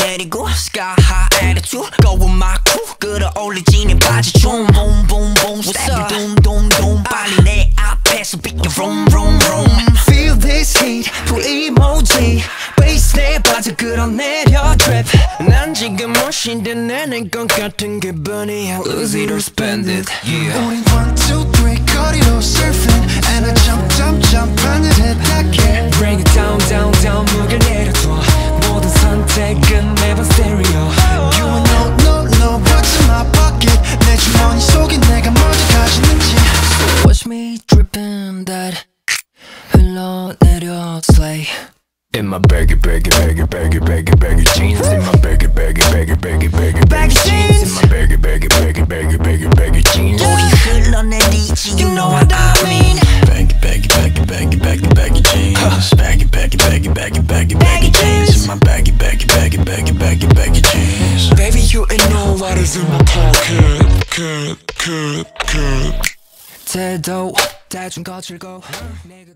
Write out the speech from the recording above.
내리고 sky high attitude going my crew 끌어올리지니 바지 좀 boom boom boom step doom doom doom 빨리 내 앞에서 비켜 vroom vroom vroom feel this heat full emoji bass 내 바지 끌어내려 trip 난 지금 멋인데 내는 것 같은 기분이 How easy to spend it yeah 우린 1, 2, 3 거리로 surfing and I jump jump jump 하늘에 닿게 Bring it down down down 무게 내려둬 모든 선택은 매번 stereo You know no no what's in my pocket 내 주머니 속에 내가 뭘 가지는지 So watch me dripping that 흘러내려 slay In my baggy baggy baggy baggy baggy baggy jeans In my baggy baggy baggy baggy baggy baggy jeans In my baggy baggy baggy baggy baggy baggy jeans 우리 흘러내리지 You know what I mean Baggy baggy baggy baggy baggy baggy jeans Baggy baggy baggy baggy baggy baggy jeans In my baggy baggy baggy baggy baggy baggy jeans Baby you ain't know what is in my pocket 태도 대충 거칠고